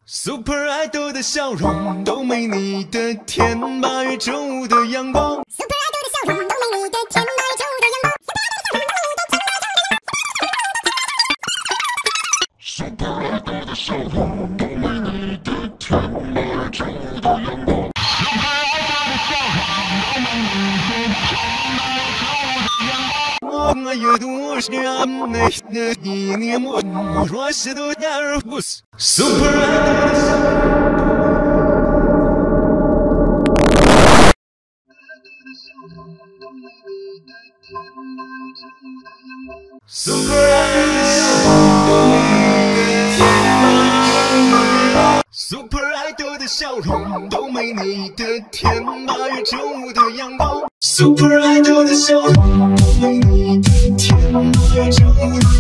Super Idol 的笑容都没你的甜，8月正午的阳光。Super Idol 的笑容都没你的甜，8月正午的阳光。Super Idol 的笑容都没你的甜，8月正午的阳光。Super Idol 的笑容都没你的甜，8月正午的阳光。我阅读是俺们的一年，我若是都点儿不是 Super Idol 的笑容。Super Idol 的笑容 Super Idol 的笑容都没你的甜，8月正午的阳光。Super Idol 的笑容都没你的甜，8月正午的阳光。